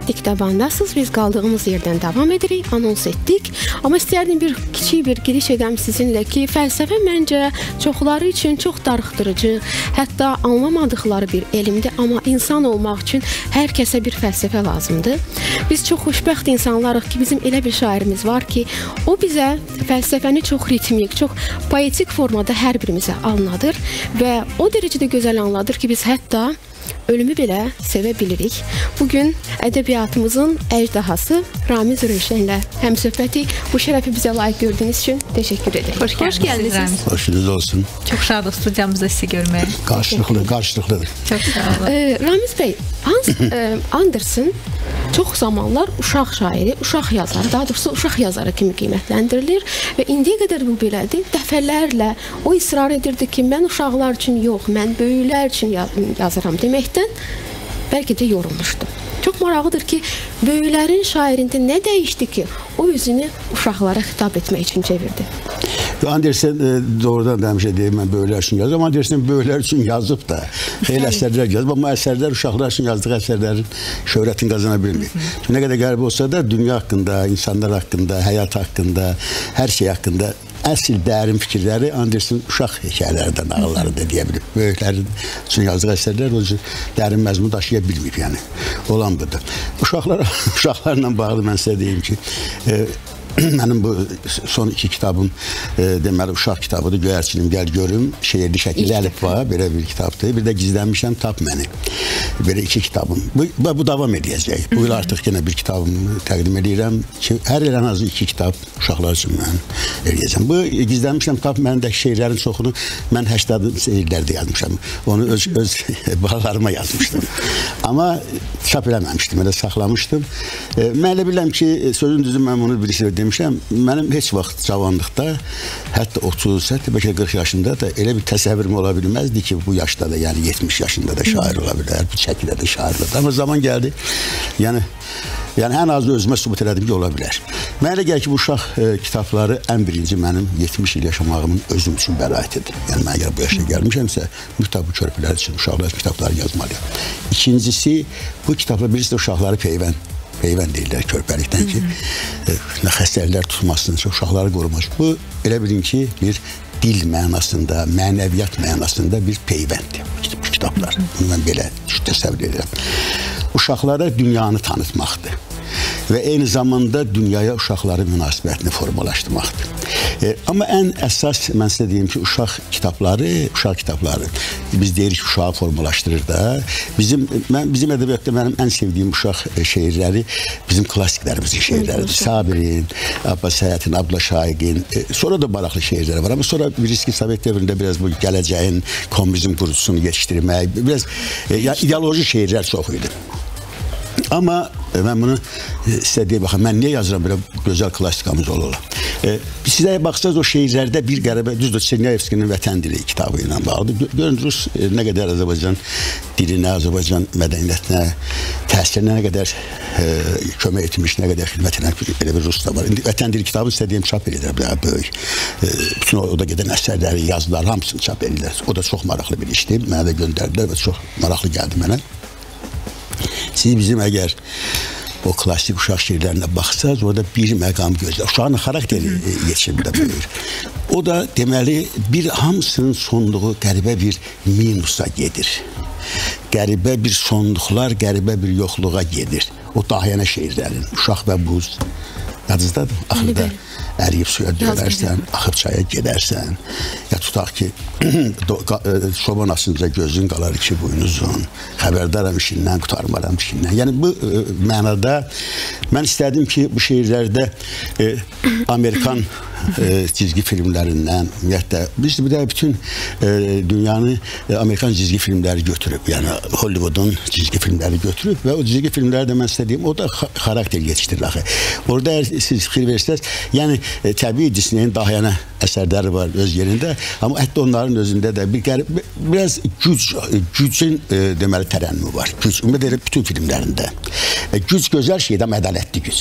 Diktabandasınız. Biz qaldığımız yerdən davam edirik, anons etdik. Amma istərdim kiçik bir giriş edəm sizinlə ki, fəlsəfə məncə çoxları üçün çox darıxdırıcı, hətta anlamadıqları bir elmdir. Amma insan olmaq üçün hər kəsə bir fəlsəfə lazımdır. Biz çox xoşbəxt insanlarıq ki, bizim elə bir şairimiz var ki, o bizə fəlsəfəni çox ritmik, çox poetik formada hər birimizə anladır və o dərəcədə gözəl anladır ki, biz hətta ölümü belə sevə bilirik. Bugün ədəbiyyatımızın əjdahası Ramiz Rövşənlə həmsöhbəti. Bu şərəfi bizə layiq gördüyünüz üçün təşəkkür ederim. Xoş gəldiniz. Hoşunuz olsun. Çox şadıq studiyamızda sizi görməyə. Qarşılıqlıdır. Çox sağ olun. Ramiz bəy, Hans Andersen çox zamanlar uşaq şairi, uşaq yazarı, daha doğrusu uşaq yazarı kimi qiymətləndirilir və indiyə qədər bu belədir. Dəfələrlə o israr edirdi ki, mən uşaqlar üçün yox, mən böyüklər üçün yazıram deməkdən bəlkə də yorulmuşdu. Çox maraqlıdır ki, böyüklərin şairində nə dəyişdi ki, o özünü uşaqlara xitab etmək üçün çevirdi? Andersen doğrudan da həmişə deyim, mən böyüklər üçün yazdım. Andersen böyüklər üçün yazıb da elə əsərlər yazıb, amma əsərlər uşaqlar üçün yazdığı əsərlərin şöhrətini qazana bilmir. Nə qədər qəribə olsa da dünya haqqında, insanlar haqqında, həyat haqqında, hər şey haqqında əsl dərin fikirləri Andersen uşaq hekayələrində, nağıllarında deyə bilir. Böyüklərin üçün yazdığı əsərlər o dərin məzmun daşıya bilmir, yəni. Olan budur. Uşaqlarla bağlı mən sizə deyim ki, mənim bu son 2 kitabım deməli uşaq kitabıdır. Göyərçinim gəl görüm, şeirli şəkilli əlifba, belə bir kitabdır. Bir də Gizlənmişəm tap məni. Belə 2 kitabım. Bu davam edəcək. Bu il artıq yenə bir kitabımı təqdim edirəm ki, hər il ən azı 2 kitab uşaqlar üçün mən eləyəcəm. Bu Gizlənmişəm tap mənindəki şeirlərin çoxunu mən 80 illərdə yazmışam. Onu öz balalarıma yazmışdım. Amma çap eləməmişdim, elə saxlamışdım. Mən elə bilirəm ki, sözün düzü mən bunu birisi demişəm, mənim heç vaxt cavanlıqda, hətta 30, hətta bəlkə 40 yaşında da elə bir təsəvvürüm ola bilməzdi ki, bu yaşda da, yəni 70 yaşında da şair ola bilər, bu çəkidə də şair ola bilər. Amma zaman gəldi, yəni ən azı özümə sübut elədim ki, ola bilər. Mənə elə gəlir ki, bu uşaq kitabları ən birinci mənim 70 il yaşamağımın özüm üçün bəraətidir. Yəni, mən əgər bu yaşa gəlmişəmsə, mütləq bu körpülər üçün uşaqlar kitabları yazmalıyam. İkincisi, bu kitablar birisi də uşaqları peyvənd deyirlər körpəlikdən ki, nə xəstəliklər tutmasın, uşaqları qorumaq. Bu, elə bilin ki, bir dil mənasında, mənəviyyat mənasında bir peyvənddir bu kitablar. Bunu mən belə təsəvvür edirəm. Uşaqlara dünyanı tanıtmaqdır və eyni zamanda dünyaya uşaqların münasibətini formalaşdırmaqdır. Amma ən əsas, mən sizə deyim ki, uşaq kitabları, biz deyirik ki, uşağı formalaşdırır da. Bizim ədəbiyyatda mənim ən sevdiyim uşaq şeirləri bizim klassiklərimizin şeirləridir. Sabirin, Abbas Həyətin, Abla Şaiqin, sonra da maraqlı şeirləri var. Amma sonra biliriz ki, Sovet dövründə biraz bu gələcəyin kommunizm qurucusunu yetişdirmək, biraz ideoloji şeirlər çox idi. Amma mən bunu sizə deyim, baxın, mən niyə yazıram belə gözəl klassikamız ola? Sizə baxsanız o şeirlərdə bir qəribə, düzdür, Çernyayevskinin Vətən dili kitabı ilə bağlıdır. Görün, Rus nə qədər Azərbaycan dilinə, Azərbaycan mədəniyyətinə, təsirinə nə qədər kömək etmiş, nə qədər xidmət edən belə bir Rus da var. İndi Vətən dili kitabı sizə deyim, çap edirlər, böyük. Bütün o da gedən əsərləri, yazılar, hamısını çap edirlər. O da çox maraqlı bir işdir. Mənə də göndərdilər və çox maraqlı gəldi mənə. Siz bizim əgər o klassik uşaq şeirlərinə baxsanız, orada bir məqam gözlər. Uşağın xarakteri yetişimdə böyür. O da deməli, bir hamısının sonluğu qəribə bir minusa gedir. Qəribə bir sonluqlar, qəribə bir yoxluğa gedir. O Dahiyana şeirlərin, uşaq və buz. Yadınızdadır, axırda əriyib suya dönərsən, axıb çaya gedərsən. Ya tutaq ki, çoban asınca gözün qalar 2 buynuzun, xəbərdaram işindən, qutarmaram işindən. Yəni, bu mənada mən istədim ki, bu şeirlərdə Amerikan cizgi filmlərindən, ümumiyyətlə, biz bir də bütün dünyanı Amerikan cizgi filmləri götürüb, yəni Hollywoodun cizgi filmləri götürüb və o cizgi filmləri də mən istədiyim, o da xarakter yetişdirir axı. Orada əgər siz fikir verirsiniz, yəni təbii Disneyin Dahiyana əsərləri var öz yerində, amma hətta onların özündə də biraz gücün deməli tərənnümü var. Güc, ümumiyyətlə bütün filmlərində. Güc gözəl şeydir, amma ədalətli güc.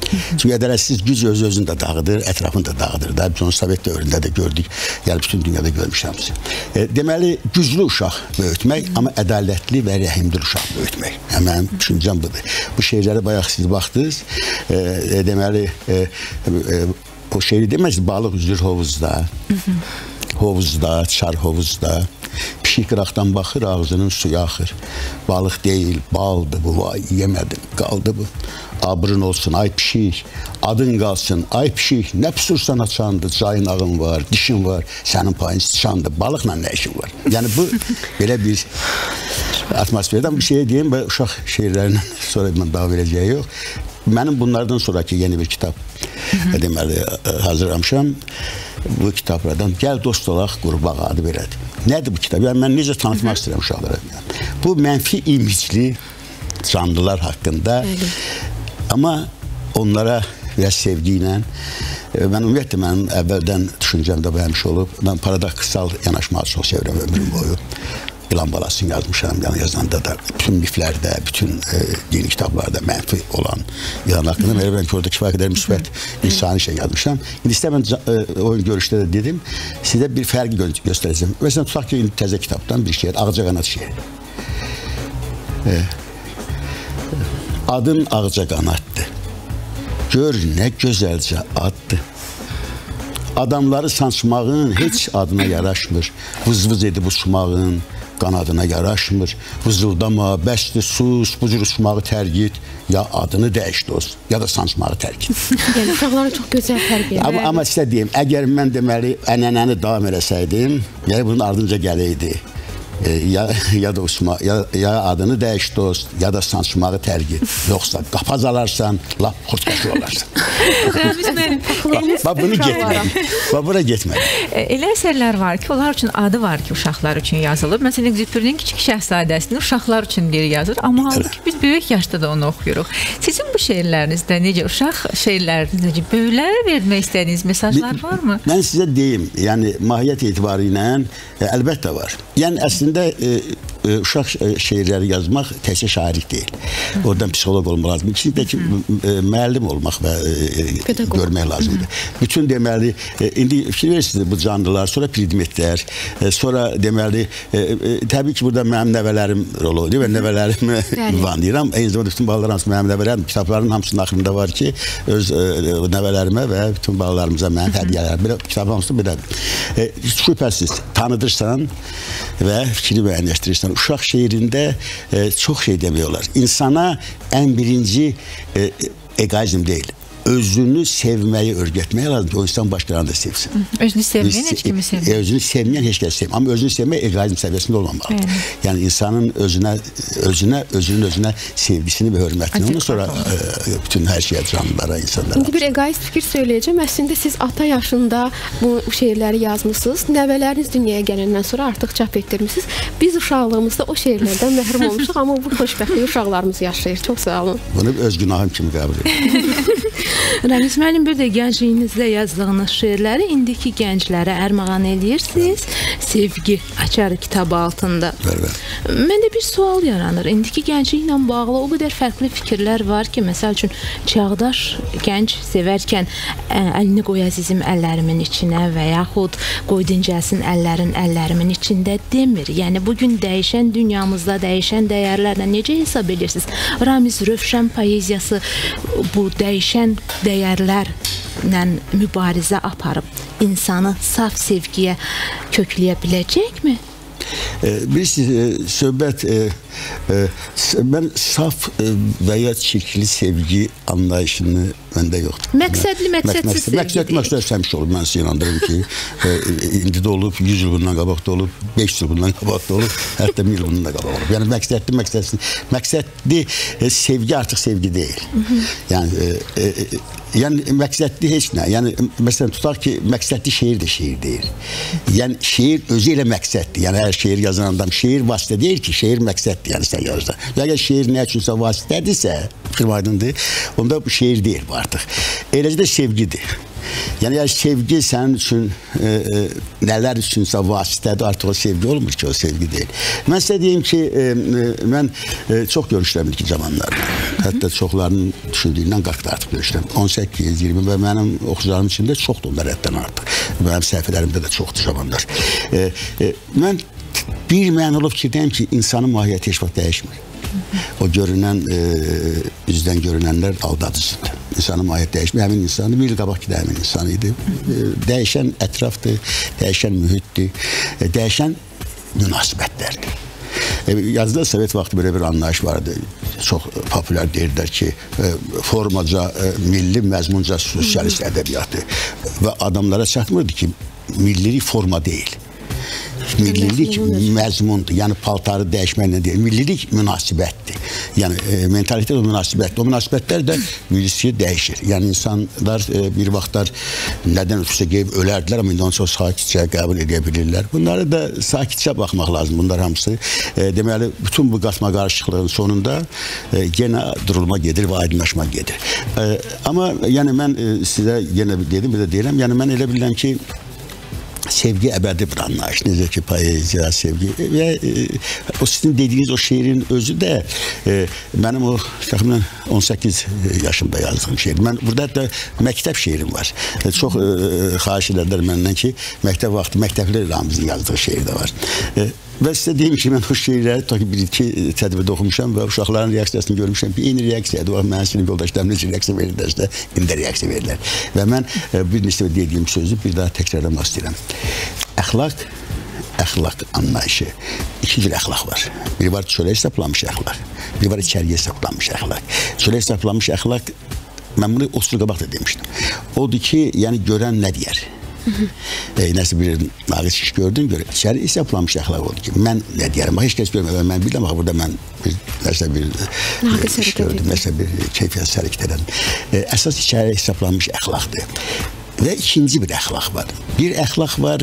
Çünki ədalətsiz güc öz-özünü də dağıdır, ətrafını da dağıdır da. Biz onu Sovet dövründə də gördük, yəni bütün dünyada görmüşəm. Deməli, güclü uşaq böyütmək, amma ədalətli və rəhimdil uşaq böyütmək. Yəni, mənim düşüncəm budur. Bu şeylərə bayaq siz baxdınız, deməli, o şeyi deməz, balıq üzür hovuzda, hovuzda, çar hovuzda, pişik qıraqdan baxır, ağzının suyu axır. Balıq deyil, baldır bu, vay, yemədim, qaldı bu. Abrın olsun, ay pişik, adın qalsın, ay pişik, nə püsursan açandır, caynağın var, dişin var, sənin payın sıçandır, balıqla nə işin var? Yəni bu, belə bir atmosferdən bir şey deyim, uşaq şeirlərindən sonra mən daha verəcəyi yox. Mənim bunlardan sonraki yeni bir kitab, deməli, hazırlamışam. Bu kitablardan gəl dost olaq qurbağa adı verədir. Nədir bu kitab? Yəni, mən necə tanıtmaq istəyirəm uşaqlara? Bu mənfi imicli canlılar haqqında, amma onlara biraz sevgi ilə, mən ümumiyyətlə mənim əvvəldən düşüncəmdə bu həmişə olub, mən paradoksal yanaşmağı çox sevirəm ömrüm boyu. İlan balasını yazmışam, yəni yazanda da bütün miflərdə, bütün dini kitablarda mənfi olan ilan haqqında mən ki, orada kifayət qədər müsbət insani şey yazmışam. İndi istəyəm, oyun görüşdə də dedim, sizə bir fərqi göstərəcəm. Məsələn, tutaq ki, təzə kitabdan bir şeir, Ağcaqanad şeiri. Adın Ağcaqanaddır, gör nə gözəlcə addır. Adamları sancmağın heç adına yaraşmır, vız-vız edib uçmağın qanadına yaraşmır, vızıldama, bəsdir, sus, bu cür uçmağı tərk et, ya adını dəyiş dost, ya da sancmağı tərk et. Yəni, uşaqlara çox gözəl tərbiyə. Amma sizə deyim, əgər mən deməli, ənənəni davam eləsəydim, yəni bunun ardınca gələydi. Ya da uçma, ya adını dəyiş dost, ya da sancmağı tərk et. Yoxsa qapaz alarsan, lap xotqaşı olarsan. Ramiz müəllim, bax bunu getmədim. Bax bura getmədim. Elə əsərlər var ki, onlar üçün adı var ki, uşaqlar üçün yazılıb. Məsələn, Egzüperinin Kiçik Şəhzadəsini uşaqlar üçün biri yazır, amma halbuki biz böyük yaşda da onu oxuyuruq. Sizin bu şeirlərinizdə necə uşaq şeirlərinizdə böyüklərə vermək istədiyiniz mesajlar varmı? Mən sizə deyim, yəni mahiyyət etibarı ilə əlbəttə var. Yəni əslində uşaq şeirləri yazmaq təkcə şairlik deyil. Oradan psixoloq olmaq lazım. İkincisi ki, müəllim olmaq və görmək lazımdır. Bütün deməli, indi fikir verirsiniz bu canlılar, sonra predmetlər, sonra deməli, təbii ki, burada mənim nəvələrim rol oluyor və nəvələrimi ünvanlayıram. Eyni zamanda bütün balalar hamısı mənim nəvələrim, kitabların hamısının axırında var ki, öz nəvələrimə və bütün balalarımıza mənim hədiyyələrim. Belə kitab hamısı belədir. Şübhəsiz, tanıdırsan və fikri müəyyənləşdirirsən. Uşaq şeirində çox şey demək olar. İnsana ən birinci egoizm deyil, özünü sevməyi öyrətmək lazım ki, o insan başqalarını da sevsin. Özünü sevməyən heç kimi sevmir. Özünü sevməyən heç kəs sevmir. Amma özünü sevmək egoizm səviyyəsində olmamalıdır. Yəni insanın özünün özünə sevgisini və hörmətini, ondan sonra bütün hər şeyə, canlılara, insanlara. İndi bir egoist fikir söyləyəcəm. Əslində siz ata yaşında bu şeirləri yazmışsınız. Nəvələriniz dünyaya gələndən sonra artıq çap etdirmişsiniz. Biz uşaqlığımızda o şeirlərdən məhrum olmuşuq, amma bu xoşbəxtlik uşaqlarımız yaşayır. Çox sağ olun. Bunu öz günahım kimi qəbul edir. Ramiz müəllim, bir də gəncliyinizdə yazdığınız şeirləri indiki gənclərə ərmağan edirsiniz. Sevgi açarı kitabı altında. Məndə bir sual yaranır. İndiki gəncliklə bağlı o qədər fərqli fikirlər var ki, məsəl üçün çağdaş gənc sevərkən əlini qoy əzizim əllərimin içinə və yaxud qoy dincəlsin əllərimin içində demir. Yəni bugün dəyişən dünyamızda dəyişən dəyərlərlə necə hesab edirsiniz? Ramiz Rövşən poeziyası bu dəyişən dəyərlərlə mübarizə aparıb insanı saf sevgiyə kökləyə biləcəkmi? Bilirsiniz, söhbət mən saf və ya çirkli sevgi anlayışını məndə yoxdur. Məqsədli, məqsədsiz sevgi deyil. Məqsədli həmişə olub. Mən sizə inandırım ki, indi də olub, 100 il bundan qabaqda olub, 5 il bundan qabaqda olub, hətta 1000 il bundan da qabaq olub. Yəni məqsədli, məqsədsiz. Məqsədli sevgi artıq sevgi deyil. Yəni məqsədli heç nə. Yəni məsələn tutaq ki, məqsədli şeir də şeir deyil. Yəni şeir özü ilə məqsəddir. Yəni hər şeir yazan adam şeir vasitə deyil ki, şeir məqsəddir. Yəni sən yazda. Əgər şeir nə üçünsə vasitədirsə, fikrim aydındır, onda bu şeir deyil bu artıq. Eləcə də sevgidir. Yəni əgər sevgi sənin üçün nələr üçünsə vasitədir, artıq o sevgi olmur ki, o sevgi deyil. Mən sizə deyim ki, mən çox görüşürəm ilk zamanlarda. Hətta çoxlarının düşündüyündən qat artıq görüşürəm. 18, 20 və mənim oxucularım içində çoxdur onlar həddən artıq. Mənim səhifələrimdə də çoxdur zamanlar. Mən bir mənalı fikirdəyim ki, insanın mahiyyəti heç vaxt dəyişmir. O görünən, üzdən görünənlər aldadıcıdır. İnsanın mahiyyəti dəyişmir. Həmin insanı bir il qabaq ki də həmin insan idi. Dəyişən ətrafdır, dəyişən mühitdir, dəyişən münasibətlərdir. Yazda Sovet vaxtı belə bir anlayış vardı. Çox populyar deyirlər ki, formaca, milli, məzmunca sosialist ədəbiyyatı və adamlara çatmırdı ki, millilik forma deyil. Millilik məzmundur. Yəni paltarı dəyişməklə deyil. Millilik münasibətdir. Yəni mentalitet o münasibətdir. O münasibətlər də millisi dəyişir. Yəni insanlar bir vaxtlar nədən ötürsə qeyb ölərdilər, amma indi onu çox sakitcə qəbul edə bilirlər. Bunları da sakitcə baxmaq lazım. Bunlar hamısı. Deməli, bütün bu qatma qarışıqlığın sonunda yenə durulma gedir və aydınlaşma gedir. Amma yəni mən sizə yenə dedim, bir də deyirəm. Yəni mən elə bilirəm ki, sevgi əbədi bir anlayış. Necə ki, poeziya, sevgi və o sizin dediyiniz o şeirin özü də mənim o təxminən 18 yaşımda yazdığım şeir. Mən burada da məktəb şeirim var. Çox xahiş edərlər məndən ki, məktəb vaxtı məktəbli Ramizin yazdığı şeir də var. Və sizə deyim ki, mən o şeirləri ta ki, bir-iki tədbirdə oxumuşam və uşaqların reaksiyasını görmüşəm. Bir eyni reaksiyadır. O, mənim sinif yoldaşlarım necə reaksiya verirlərsə, indi də reaksiya verirlər. Və mən bir neçə dediyim sözü bir daha təkrarlamaq istəyirəm. Əxlaq anlayışı. İki cür əxlaq var. Biri var çölə hesablanmış əxlaq. Biri var içəriyə hesablanmış əxlaq. Çölə hesablanmış əxlaq, mən bunu 30 il qabaq da demişdim. Odur ki, yəni görən nə deyər? Nəsə bir nağız iş gördün, görə. İçəri hesablanmış əxlaq oldu ki, mən nə deyərəm? Heç kəs görmür, mən biləm, burada mən nəsə bir iş gördüm, nəsə bir keyfiyyət hərəkət edən. Əsas içəri hesablanmış əxlaqdır. Və ikinci bir əxlaq var. Bir əxlaq var,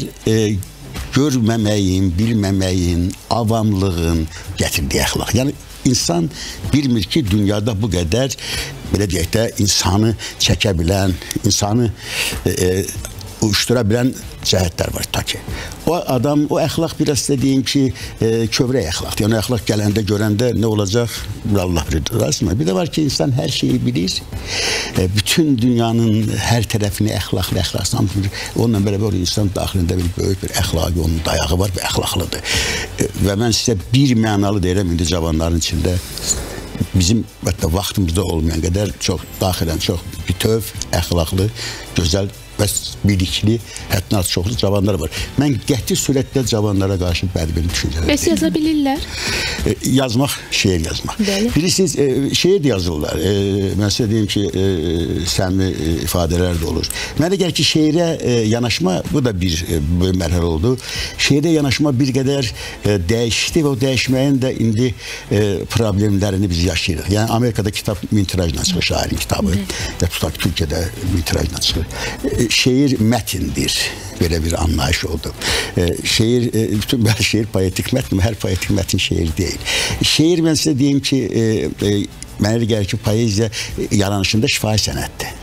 görməməyin, bilməməyin, avamlığın gətirdiyi əxlaq. Yəni, insan bilmir ki, dünyada bu qədər, belə deyək də, insanı çəkə bilən, insanı uyuştura bilən cəhətlər var ta ki. O adam, o əxlaq biraz da deyim ki, kövrək əxlaqdır. Yəni, əxlaq gələndə, görəndə nə olacaq? Allah bilir. Bir də var ki, insan hər şeyi bilir. Bütün dünyanın hər tərəfini əxlaqlı bilir. Onunla beraber insan daxilində bir böyük bir əxlaqı, onun dayağı var və əxlaqlıdır. Və mən sizə bir mənalı deyirəm, indi cavanların içində bizim hətta vaxtımızda olmayan qədər çox daxilən, çox bütöv, əxlaqlı, gözəl və bilikli, hətta çoxlu cavanlar var. Mən qəti surətdə cavanlara qarşı bədbin düşüncələr. Bəs yaza bilirlər? Yazmaq, şeir yazmaq. Bilirsiniz, şeir də yazırlar. Mən sizə deyim ki, səmimi ifadələr də olur. Mənə gəlir ki, şeirə yanaşma, bu da bir mərhələ oldu. Şeirə yanaşma bir qədər dəyişdi və o dəyişməyin də indi problemlərini biz yaşayırıq. Yəni, Amerikada kitab 1000 tirajla çıxır, şairin kitabı. Və tutaq Türkiyədə 1000 tirajla çıxır. Şeir mətindir. Belə bir anlayış oldu. Bütün şeir poetik mətn, hər poetik mətn şeir deyil. Şeir, mən sizə deyim ki, mənə elə gəlir ki, poeziya yaranışında şifahi sənətdir.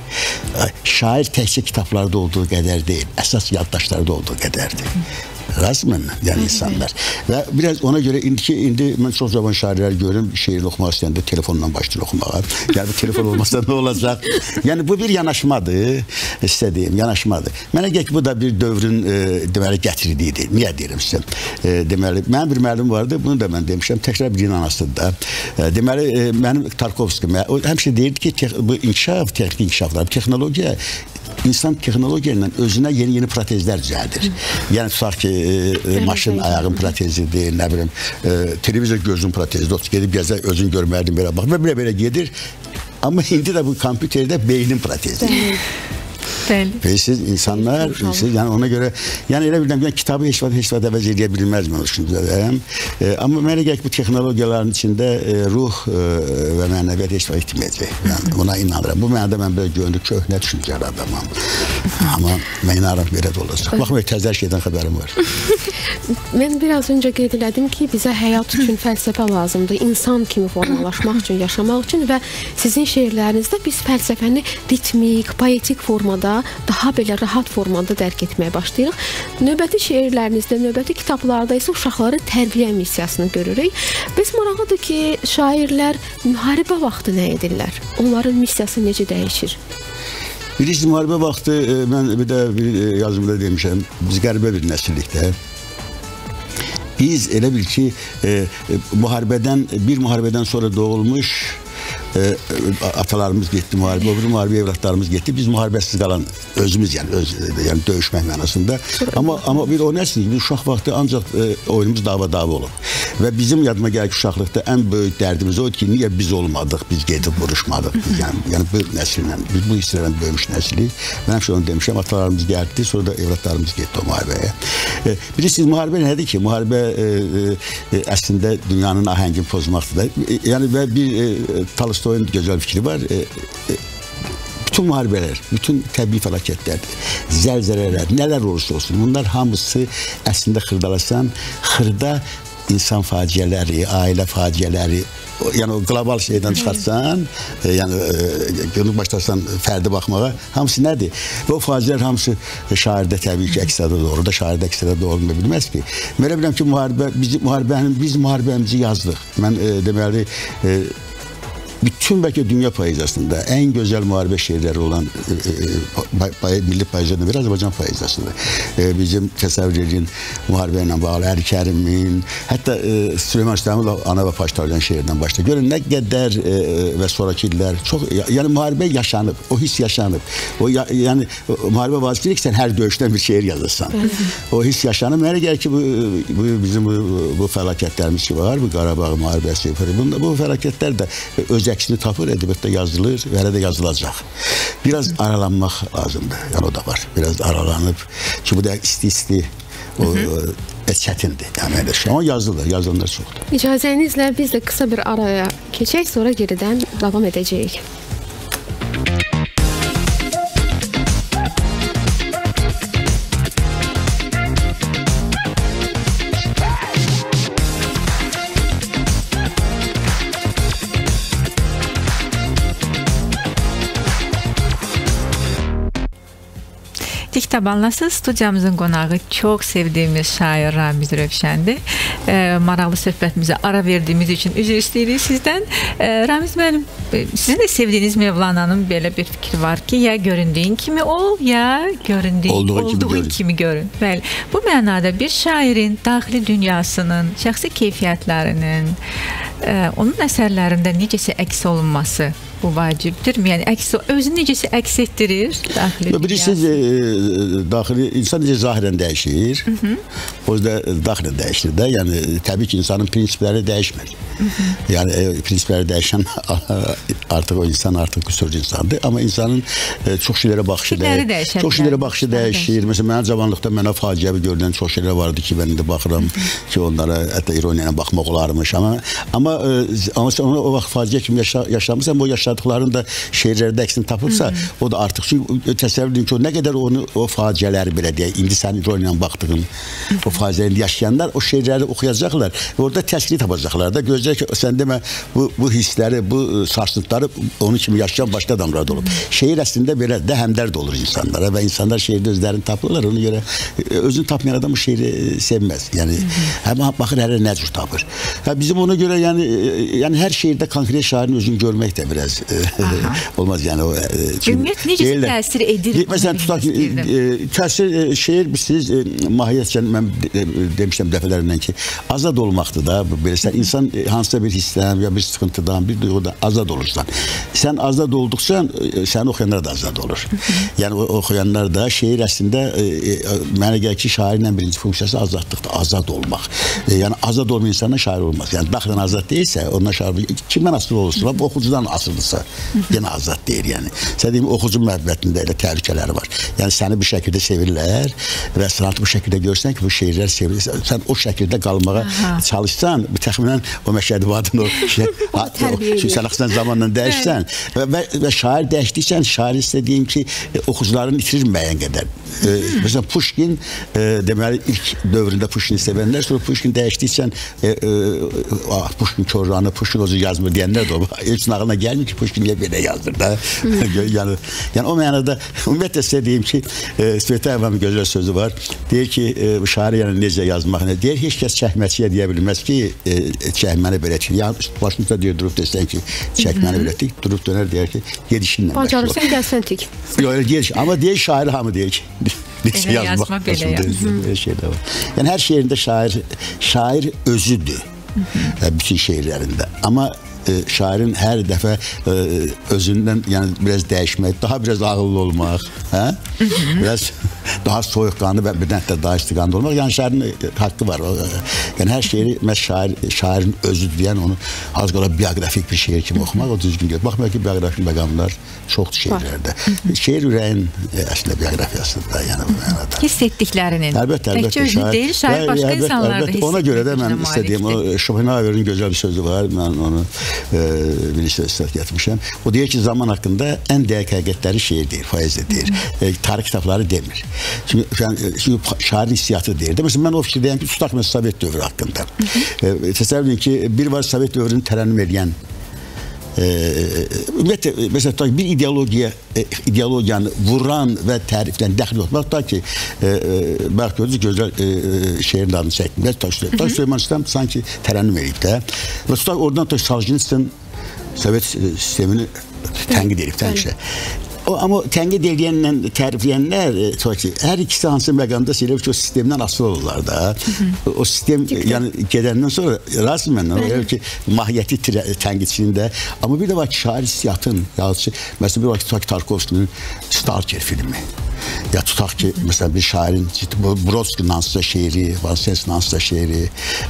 Şair təkcə kitablarda olduğu qədər deyil, əsas yaddaşlarda olduğu qədərdir. Razımınla, yəni insanlar. Və biraz ona görə indi mən çox zaman şairlər görürüm, şeirini oxumaq istəyəndə telefonla başlayır oxumağa. Yəni telefon olmasa nə olacaq? Yəni bu bir yanaşmadır, istədiyim yanaşmadır. Mənə gəlir ki, bu da bir dövrün deməli gətirdiyidir. Niyə deyirəm sizə? Deməli, mənim bir müəllim vardı, bunu da mən demişəm, təkrar birinin anasıdır da. Deməli, mənim Tarkovski, o həmişə deyirdi ki, bu inkişaf, texnik inkişaflar, texnologiya, insan texnologiya ilə özünə yeni protezlər düzəldir. Yəni, tutaq ki, maşın ayağın protezidir, nə bilim, televizor gözün protezidir, gedib gəzək, özün görməliydim, belə bax, və belə gedir. Amma indi də bu kompüterdə beynin protezidir. Siz insanlar, yəni ona görə, yəni elə bilirəm, kitabı heç vaxt əvəz edə bilməz mən o düşüncədəyəm. Amma mənə gəlir ki, bu texnologiyaların içində ruh və mənəviyyat heç vaxt etməyəcək. Yəni, buna inanıram. Bu mənada mən belə görünür, köhnə düşüncəli adamam. Amma mən inanıram belə də olacaq. Baxmayın, təzər şeydən xəbərim var. Mən biraz öncə qeyd elədim ki, bizə həyat üçün fəlsəfə lazımdır. İnsan kimi formalaşmaq üçün, yaşamaq üçün və sizin şeirlərinizdə biz fəlsəfəni ritmik, poetik formada da daha belə rahat formada dərk etməyə başlayırıq. Növbəti şeirlərinizdə, növbəti kitablarda isə uşaqları tərbiyə missiyasını görürük. Bəs maraqlıdır ki, şairlər müharibə vaxtı nə edirlər? Onların missiyası necə dəyişir? Bilirsiniz, müharibə vaxtı mən bir də bir yazımda demişəm, biz qəribə bir nəsillikdə. Biz elə bil ki, bir müharibədən sonra doğulmuş atalarımız getdi müharibə, o bir müharibə evlatlarımız getdi. Biz müharibəsiz qalan özümüz, yəni döyüşmək mənasında. Amma bir o nəsil, bir uşaq vaxtı ancaq oyunumuz dava olub. Və bizim yadıma gəlir ki, uşaqlıqda ən böyük dərdimiz o ki, niyə biz olmadıq, biz gedib vuruşmadıq. Yəni bu nəsillə, biz bu hisslərlə böyümüş nəsili. Mən həmişə onu demişəm, atalarımız gəldi, sonra da evlatlarımız getdi o müharibəyə. Bilirsiniz, müharibə nədir ki? Müharibə əslində dünyanın ahəngini pozmaqdır da. Yəni və bir Tolstoy'un gözəl fikri var. Bütün müharibələr, bütün təbii fəlakətlərdir, zəlzələlər, nələr olursa olsun, bunlar hamısı əslində xırdalasan, xırda insan faciələri, ailə faciələri, yəni o qlobal şeydən çıxartsan, yəni görünüb başlarsan fərdi baxmağa, hamısı nədir? Və o faciələr hamısı şairdə təbii ki, əksədə doğru da, şairdə əksədə doğru bilməz ki. Mən elə biləm ki, biz müharibəmizi yazdıq. Mən deməli, bütün bəlkə dünya poeziyasında ən gözəl müharibə şeirləri olan milli poeziyadan biri Azərbaycan poeziyasıdır. Bizim təsəvvür edin müharibə ilə bağlı Əli Kərimin, hətta Süleyman İslamov Ana və Paştarcan şeirindən başlayır. Görün nə qədər və sonraki illər çox, yəni müharibə yaşanıb, o hiss yaşanıb. Yəni müharibə vacib deyil ki, sən hər döyüşdən bir şeir yazırsan. O hiss yaşanıb. Mənə gəlir ki, bizim bu fəlakətlərimiz ki var, bu Qarabağ müharibəsi, bu fəlakətlər də öz əksini tapır, ədəbiyyatda yazılır və hələ də yazılacaq. Biraz aralanmaq lazımdır, yəni o da var. Biraz aralanıb ki, bu da isti-isti çətindir. Yəni, amma yazılır, yazılanlar çoxdur. İcazənizlə biz də qısa bir araya keçək, sonra geridən davam edəcəyik. Tabanlasız studiyamızın qonağı çox sevdiyimiz şair Ramiz Rövşəndir. Maraqlı söhbətimizə ara verdiyimiz üçün üzr istəyirik sizdən. Ramiz müəllim, sizin də sevdiyiniz Mevlana'nın belə bir fikri var ki, ya göründüyün kimi ol, ya olduğun kimi görün. Bəli, bu mənada bir şairin daxili dünyasının, şəxsi keyfiyyətlərinin, onun əsərlərində necəsə əks olunması bu vacibdirmi? Yəni özünü necəsə əks etdirir daxili dünyası? Bilirsiniz, daxili insan necə zahirən dəyişir, o da daxilən dəyişir də. Yəni təbii ki, insanın prinsipləri dəyişmir. Yəni prinsipləri dəyişən artıq o insan artıq qüsurcu insandır. Amma insanın çox şeylərə baxışı dəyişir. Çox şeylərə baxışı dəyişir. Məsələn, mənim cavanlıqda mənə faciəvi görülən çox şeylər vardı ki, mən indi baxıram ki, onlara hətta ironiya ilə baxmaq olarmış. Amma sən o vaxt faciə kimi yaşamırsan, bu yaşadıqların da şeirlərdə əksini tapırsa, o da artıq. Çünki təsəvvür edin ki, o nə qədər o faciələri belə deyək, indi sən ironiya ilə baxdığın o faciələri yaşayanlar o şeirləri oxuyacaqlar və orada təsviri tapacaqlar da. Gözləyək ki, sən demə bu hissləri, bu sarsıntıları onun kimi yaşayan başqa adamlar da olub. Şeir əslində belə də həmdərd olur insanlara və insanlar şeirdə özlərini tapırlar. Ona görə özünü tapmayan adam bu şeiri sevməz. Yəni baxır hər nə cür tapır. Bizim ona görə yəni hər şeirdə konkret şairin özünü görmək də biraz olmaz. Yəni o ümumiyyət necə təsir edir? Məsələn, tutaq ki, təsir şeir siz mahiyyətcən mən demişəm dəfələrlə ki, azad olmaqdır da. Belə insan hansısa bir hissdən ya bir sıxıntıdan, bir duyğudan azad olursan. Sən azad olduqca səni oxuyanlar da azad olur. Yəni oxuyanlar da şeir əslində mənə gəlir ki, şairin ən birinci funksiyası azadlıqdır, azad olmaq. Yəni azad olmayan insandan şair olmaz. Yəni daxilən azad deyilsə, ondan şair kimdən asılı olursa, oxucudan asılıdırsa, yenə azad deyir yəni. Sən deyim, oxucu məhəbbətində elə təhlükələri var. Yəni səni bir şəkildə sevirlər və sanatı bu şəkildə görsən ki, bu şeirlər sevilir. Sən o şəkildə qalmağa çalışsan, təxminən o məşədivadın sən zamanla dəyişsən və şair dəyişdiksən, şair istədiyim ki, oxucuların itirir müəyyən qədər. Məsələn, Pushkin, deməli, ilk dövründə Pushkini sevənlər, sonra Pushkin dəyişdiksən, Pushkin körranı, Pushkin ozu yazmır deyənlər də o. Heç ağına gəlmir ki, ki, Pushkin niyə belə yazdır da? Yəni o mənada ümumiyyətlə sizə deyim ki, Svetayeva'nın gözəl sözü var. Deyir ki, bu şairi yəni necə yazmaq? Deyir, heç kəs çəkməçiyə deyə bilməz ki, çəkməni belə çək. Yəni başınızda deyir, durub desən ki, çəkməni belə tik, durub dönər deyir ki, gedişinlə. Bacarırsan gəlsən tik. Yox, deyir ki, amma deyir şair hamı deyir ki, necə yazmaq belə yazmaq. Yəni hər şeirində şair özüdür. Bütün şeirlərində. Amma şairin hər dəfə özündən yəni biraz dəyişmək, daha biraz ağıllı olmaq, biraz daha soyuqqanlı və bir dənə daha istiqamlı olmaq. Yəni şairin haqqı var. Yəni hər şeiri şairin özüdür deyən onu az qala bioqrafik bir şeir kimi oxumaq o düzgün gəlir. Baxmayaq ki, bioqrafik məqamlar çoxdur şeirlərdə. Şeir ürəyin əslində bioqrafiyasında, yəni bu mənada. Hiss etdiklərinin. Əlbəttə, təkcə özü deyil, şair başqa insanlarda hiss etdiklərinə ona görə də mən istədiyim, Schopenhauer'in gözəl bir sözü var, mən onu bilinçli istat getmişəm. O deyir ki, zaman haqqında ən dəqiq həqiqətləri şeir deyir, poeziya deyir. Tarix kitabları demir. Çünki şairin hissiyatı deyir. Məsələn, mən o fikirdəyəm ki, tutaq məsələn Sovet dövrü haqqında. Təsəvvür edin ki, bir var Sovet dövrünü tərənnüm edən ümumiyyətlə, məsələn, bir ideologiyanı vuran və təriflən dəxil olmaq da ki, bəlkə gördünüz, gözəl şeirin adını çəkmir. Taş Süleyman sanki tərənnüm edib də. Və tutaq oradan Taş Soljenitsin Sovet sistemini tənqid edib təmişə. Amma tənqid edənlə tərifləyənlər hər ikisi hansı məqamda o sistemdən asılı olurlar da. O sistem yəni gedəndən sonra rasmən ki, mahiyyəti tənqidçinin amma bir də var ki, şair hissiyatın yazıcı, məsələn bir var ki, tutaq ki, Tarkovskinin Stalker filmi. Ya tutaq ki, məsələn bir şairin Brodskinin hansısa şeiri, Vansensin hansısa şeiri,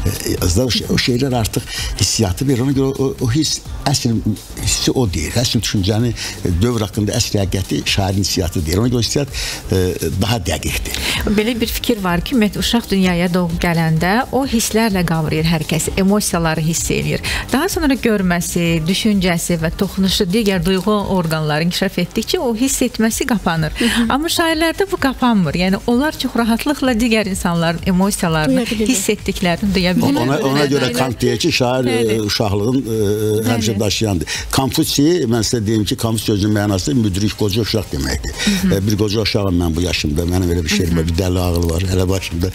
o şeirlər artıq hissiyatı verir. Ona görə o hiss, əsl hissi o deyir. Əsl düşüncəni dövr haqqında əsl həqiqəti şairin hissiyatı deyir. Ona görə hissiyat daha dəqiqdir. Belə bir fikir var ki, uşaq dünyaya doğub gələndə o hisslərlə qavrayır hər kəs, emosiyaları hiss edir. Daha sonra görməsi, düşüncəsi və toxunuşu digər duyğu orqanları inkişaf etdikcə o hiss etməsi qapanır. Amma şairlərdə bu qapanmır. Yəni onlar çox rahatlıqla digər insanların emosiyalarını, hiss etdiklərini duya bilirlər. Ona görə Kant deyir ki, şair uşaqlığın həmişə daşıyandır. Konfutsi, mən sizə deyim ki, Konfutsi sözünün mənası müdrik qoca uşaq deməkdir. Bir qoca uşağım mən bu yaşımda, mənim elə bir şeyim var, bir dəli ağıl var, hələ başımda.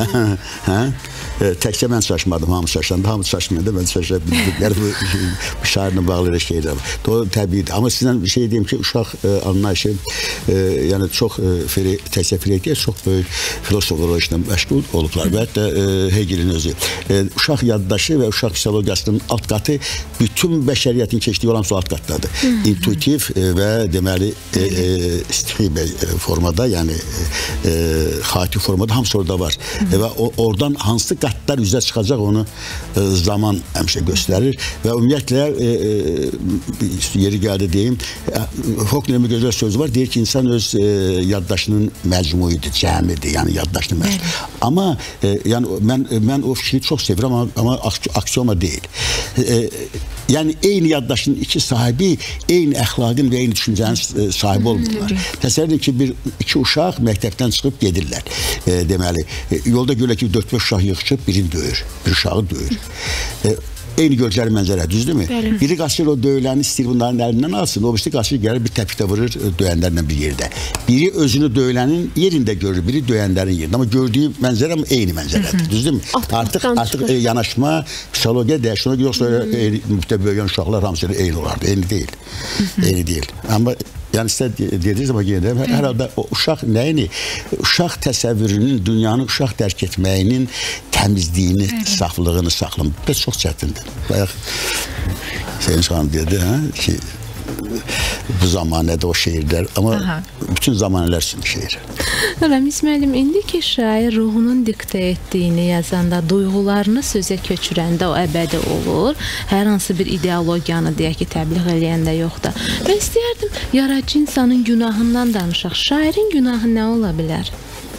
Təkcə mən şaşmadım, hamı şaşlandı, hamı şaşmayanda mən şaşa bildiklər bu şairlə bağlı elə şeylər var. Doğru, təbiidir. Amma sizdən bir şey deyim ki, uşaq anlayışı, yəni çox təkcə Freydiyyə çox böyük filosoflar işlə məşğul olublar və hətta Hegelin özü. Uşaq yaddaşı və uşaq psixologiyasının alt qatı bütün bəşəriyyətin keçdiyi olan alt qatdadır. İntuitiv və deməli formada, yəni xati formada hamısı orada var. Və oradan hansı qatlar üzə çıxacaq onu zaman həmişə göstərir və ümumiyyətlə yeri gəldi deyim, Faulknerin bir gözəl sözü var, deyir ki, insan öz yaddaşının məcmuidir, cəmidir, yəni yaddaşının məcmuidir. Amma yəni mən o fikri çox sevirəm, amma aksiyoma deyil. Yəni eyni yaddaşın iki sahibi eyni əxlaqın və eyni düşüncənin sahibi olmurlar. Təsəvvür edin ki, iki uşaq məktəbdən çıxıb gedirlər. Deməli, yolda görək ki, 4-5 uşaq yığışıb birini döyür, bir uşağı döyür. Eyni görəcəli mənzərə, düzdürmü? Biri qaçır o döyüləni istəyir bunların əlindən alsın, o birisi qaçır gəlir bir təpikdə vurur döyənlərlə bir yerdə. Biri özünü döyülənin yerində görür, biri döyənlərin yerində. Amma gördüyü mənzərə eyni mənzərədir, düzdürmü? Artıq yanaşma, psixologiya dəyişir, yoxsa müftə böyüyən uşaqlar hamısı eyni olardı, eyni deyil. Eyni deyil. Amma yəni sizə dediniz amma yenə də hər halda o uşaq nəyini, uşaq təsəvvürünün, dünyanı uşaq dərk etməyinin təmizliyini, saflığını saxlamaq pek çox çətindir. Bayaq Sayın Şahan dedi ki, bu zamanədə o şeirlər, amma bütün zamanələr üçün şeir. Ramiz müəllim, indi ki şair ruhunun diktə etdiyini yazanda, duyğularını sözə köçürəndə o əbədi olur, hər hansı bir ideologiyanı deyək ki, təbliğ eləyəndə yox da. Mən istəyərdim, yaradıcı insanın günahından danışaq. Şairin günahı nə ola bilər?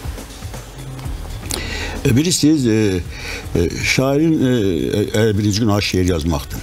Bilirsiniz, şairin birinci günahı şeir yazmaqdır.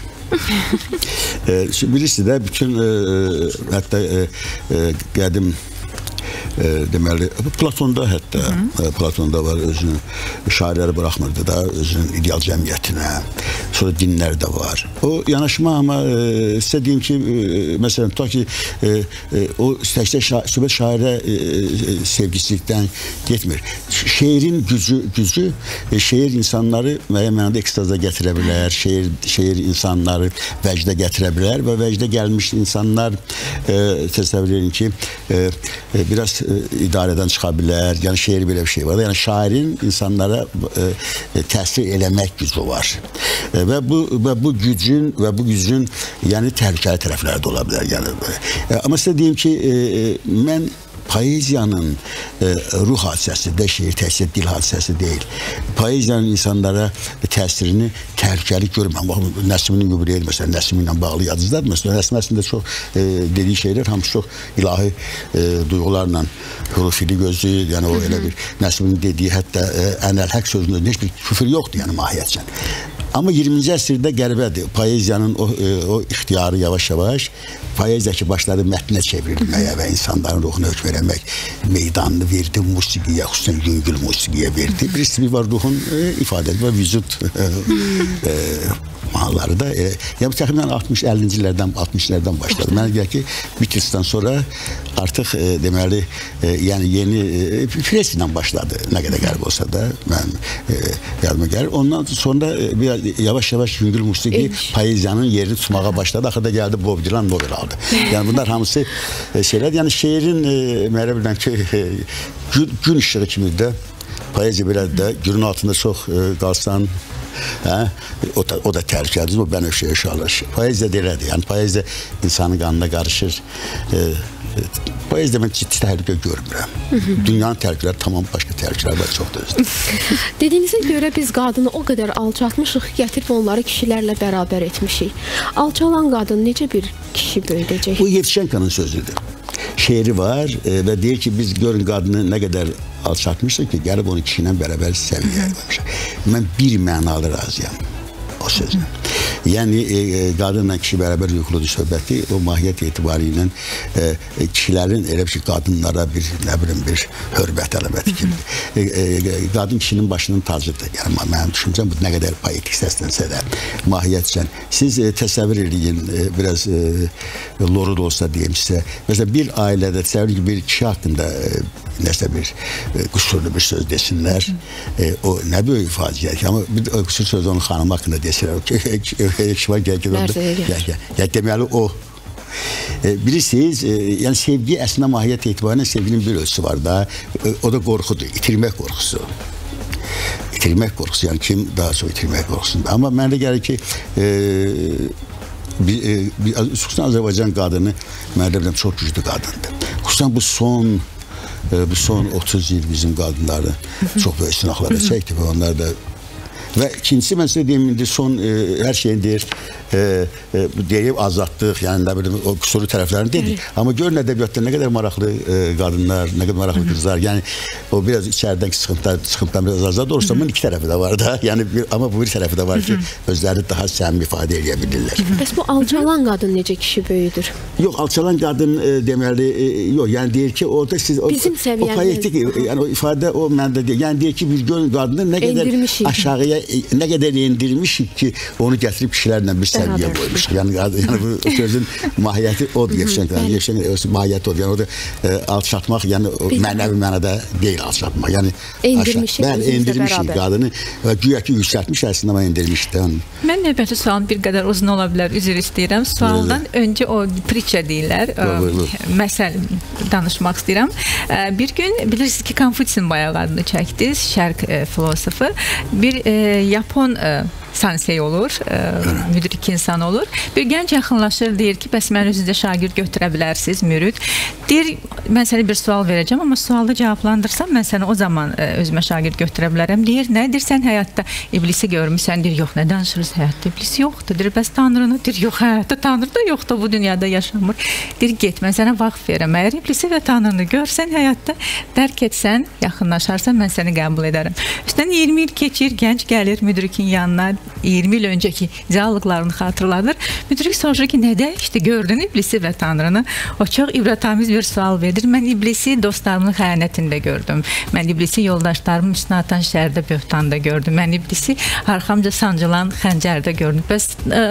Bilirsiniz də bütün hətta qədim deməli Platonda hətta Platonda var, özünün şairləri buraxmırdı da özünün ideal cəmiyyətinə. Sonra dinlər də var. O yanaşma amma sizə deyim ki, məsələn tutaq ki, o təkcə söhbət şairə sevgisilikdən getmir. Şeirin gücü şeir insanları müəyyən mənada ekstaza gətirə bilər, şeir insanları vəcdə gətirə bilər və vəcdə gəlmiş insanlar təsəvvür edin ki, biraz idarədən çıxa bilər. Yəni şeir belə bir şey var. Yəni şairin insanlara təsir eləmək gücü var. Və bu gücün yəni təhlükəli tərəfləri də ola bilər. Yəni amma sizə deyim ki, mən poeziyanın ruh hadisəsi də şeir təkcə dil hadisəsi deyil. Poeziyanın insanlara təsirini təhlükəli görməm. Nəsminin yubileyi məsələn, Nəsmi ilə bağlı yadınızdadır. Məsələn, Nəsmi əslində çox dediyi şeylər hamısı çox ilahi duyğularla hurufili gözləyir. Yəni o elə bir Nəsminin dediyi hətta ənəl-həq sözündə heç bir küfür yoxdur, yəni mahiyyətcən. Amma 20-ci əsrdə qəribədir. Poeziyanın o ixtiyarı yavaş-yavaş poeziyaki başladı mətnə çevrilməyə və insanların ruhuna hökm vermək meydanını verdi musiqiyə, xüsusən yüngül musiqiyə verdi. Birisi var ruhun ifadəsi və vücud mahalları da. Yəni təxminən 60-50-ci illərdən başladı. Mənə gəlir ki, Beatles'dan sonra artıq deməli yəni yeni Presley ilə başladı. Nə qədər qəribə olsa da mən yadıma gəlir. Ondan sonra yavaş-yavaş yüngül musiqi poeziyanın yerini tutmağa başladı. Axırda gəldi Bob Dylan Nobel aldı. Yəni bunlar hamısı şeylər. Yəni şeirin mənə bilirəm ki, gün işığı kimi də poeziya belədir də günün altında çox qalsan o da təhlükəlidir. O bənövşə yaşarlar. Poeziya da elədir. Yəni poeziya insanın qanına qarışır. Poeziyada mən ciddi təhlükə görmürəm. Dünyanın təhlükələri tamam başqa təhlükələr var, çox da özür. Dediyinizə görə biz qadını o qədər alçatmışıq, gətirib onları kişilərlə bərabər etmişik. Alçalan qadın necə bir kişi böyüdəcək? Bu Yevşenkanın sözüdür. Şeiri var və deyir ki, biz görün qadını nə qədər alçatmışıq ki, gəlib onu kişi ilə bərabər səviyyəyə qoymuşaq. Mən bir mənalı razıyam o sözlə. Yəni qadınla kişi bərabər yuxuludur söhbəti, o mahiyyət etibari ilə kişilərin elə bir şey qadınlara bir hörmət əlaməti kimi. Qadın kişinin başının tacıdır. Yəni mənim düşüncəm bu nə qədər poetik səslənsə də mahiyyətcən. Siz təsəvvür edin, biraz loru da olsa deyim sizə. Məsələn, bir ailədə təsəvvür edin bir kişi haqqında nəsə bir qüsurlu bir söz desinlər. O nə böyük faciə ki, amma bir qüsur sözü onun xanımı haqqında desələr, deməli o bilirsiniz, yəni sevgi əslində mahiyyət etibarıyla sevginin bir ölçüsü var da, o da qorxudur, itirmək qorxusu. İtirmək qorxusu, yəni kim daha çox itirmək qorxusudur. Amma mənə gəlir ki, xüsusən Azərbaycan qadını mənə biləm çox güclü qadındır. Xüsusən bu son 30 il bizim qadınları çox böyük sınaqlara çəkdi və onlar da və ikincisi mən sizə deyim, indi son hər şeyin deyib azadlıq, yəni nə bilim o qüsurlu tərəflərini dedik. Amma görün ədəbiyyatda nə qədər maraqlı qadınlar, nə qədər maraqlı qızlar, yəni o biraz içəridəki sıxıntıdan biraz azad olursa, bunun iki tərəfi də var da, yəni amma bu bir tərəfi də var ki, özləri daha səmimi ifadə edə bilirlər. Bəs bu alçalan qadın necə kişi böyüdür? Yox, alçalan qadın deməli, yox, yəni deyir ki, orada siz bizim səviyyəmiz, o poetik, yəni o ifadə o məndə deyil. Yəni deyir ki, bir görün qadını nə qədər aşağıya, nə qədər endirmişik ki, onu gətirib kişilərlə bir səviyyə qoymuşuq. Yəni bu sözün mahiyyəti odur, Yevşenkanın mahiyyəti odur. Yəni o da alçatmaq, yəni mənəvi mənada deyil alçatmaq. Yəni endirmişik qadını və güya ki, yüksəltmiş əslində amma endirmişdir. Mən növbəti sualım bir qədər uzun ola bilər, üzr istəyirəm. Sualdan öncə o pritçə deyirlər, məsəl danışmaq istəyirəm. Bir gün bilirsiniz ki, Konfutsiyin bayağı adını çəkdiniz, şərq filosofu. Bir Yapon sansey olur, müdrik insan olur. Bir gənc yaxınlaşır, deyir ki, bəs mən özünüzə şagird götürə bilərsiniz, mürid. Deyir, mən sənə bir sual verəcəm, amma sualı cavablandırsam, mən sənə o zaman özümə şagird götürə bilərəm. Deyir, nə? Deyir, sən həyatda iblisi görmüsən? Deyir, yox, nə danışırız? Həyatda iblis yoxdur. Deyir, bəs Tanrını? Deyir, yox, həyatda Tanrı da yoxdur, bu dünyada yaşamır. Deyir, get, mən sənə vaxt verəm. Əgər iblisi və Tanrını görsən həyatda, dərk etsən, yaxınlaşarsan, mən səni qəbul edərəm. Üstdən 20 il keçir, gənc gəlir müdrikin yanına, 20 il öncəki dialoqlarını xatırladır. Müdrik soruşur ki, nə dəyişdi? Gördün iblisi və Tanrını? O çox ibrətamiz bir sual verir. Mən iblisi dostlarımın xəyanətində gördüm. Mən iblisi yoldaşlarımın üstünə atan şərdə böhtanda gördüm. Mən iblisi arxamca sancılan xəncərdə gördüm. Bəs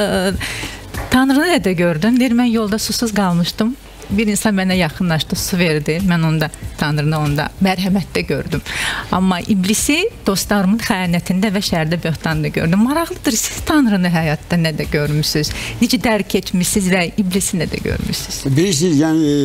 Tanrını nə də gördün? Deyir, mən yolda susuz qalmışdım. Bir insan mənə yaxınlaşdı, su verdi. Mən onda Tanrını onda mərhəmətdə gördüm. Amma iblisi dostlarımın xəyanətində və şərdə böhtanda gördüm. Maraqlıdır, siz Tanrını həyatda nə də görmüsünüz? Necə dərk etmişsiniz və iblisi nə də görmüsünüz? Bilirsiniz,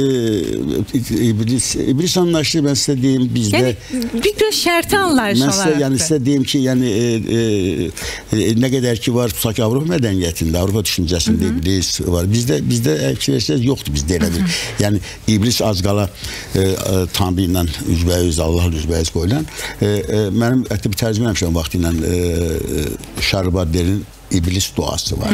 yəni iblis anlayışı mən sizə deyim bizdə... Yəni, bir şərti anlayış olaraq. Yəni sizə deyim ki, yəni nə qədər ki var, tutaq ki, Avropa mədəniyyətində, Avropa düşüncəsində iblis var. Bizdə fikirləşsəz yoxdur, bizdə elə bir. Yəni iblis az qala Tanrı ilə üzbəüz, Allahla üzbəüz qoyulan. Mənim hətta bir tərcümə eləmişəm vaxtı ilə Şarbadel'in iblis duası var.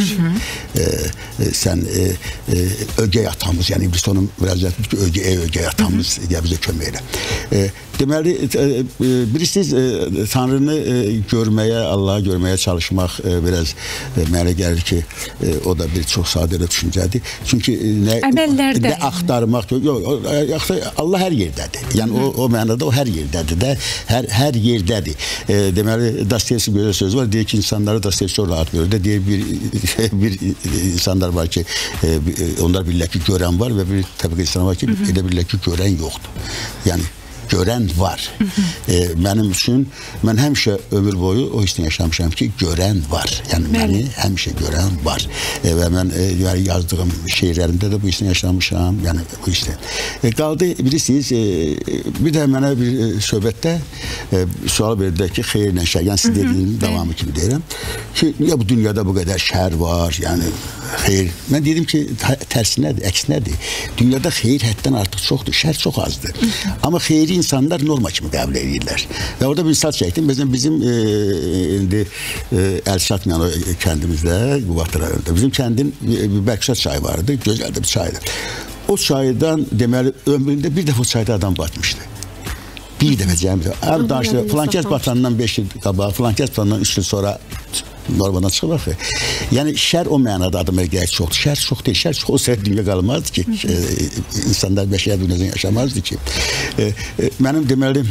Sen ögey atamız, yani iblis onun biraz ki ögey atamız ya bize kömək elə. Deməli, bilirsiniz, Tanrını görməyə, Allah'ı görməyə çalışmaq biraz mənə gəlir ki, o da bir çox sadə düşüncədir. Çünki nə axtarmaq, yox, Allah hər yerdədir. Yəni o mənada o hər yerdədir də, hər yerdədir. Deməli, Dostoyevski böyle söz var, deyir ki, insanları Dostoyevski çok rahat görür. Deyir, bir insanlar var ki, onlar bilirlər ki, görən var və bir təbii insanlar var ki, elə bilirlər ki, görən yoxdur. Yəni, görən var. Mənim üçün, mən həmişə ömür boyu o hissini yaşamışam ki, görən var. Yəni, məni həmişə görən var. Və mən yazdığım şeirlərimdə də bu hissini yaşamışam. Yəni, bu hissini. Qaldı, bilirsiniz, bir də mənə bir söhbətdə sual verdi ki, xeyirlə şər. Yəni, siz dediyinin davamı kimi deyirəm ki, niyə bu dünyada bu qədər şər var? Yəni, xeyir. Mən dedim ki, tərsinədir, əksinədir. Dünyada xeyir həddən artıq çoxdur, şər çox azdır. Amma xeyri insanlar norma kimi qəbul edirlər. Və orada bir misal çəkdim. Bizim indi Əlşatmayan o kəndimizdə, bu vaxtlarda, bizim kəndin bir Bərkşat çayı vardı, gözəl də bir çaydır. O çaydan, deməli, ömründə bir dəfə o çayda adam batmışdı. Bir dəfə cəmdə. Abi danışdı, filankəs batandan 5 il qabaq, filankəs batandan 3 il sonra normadan çıxılır ki, yəni şər o mənada adama gəlir çoxdur. Şər çox deyil, şər çox olsaydı dünya qalmazdı ki, insanlar bəşər dünyasında yaşamazdı ki. Mənim deməli,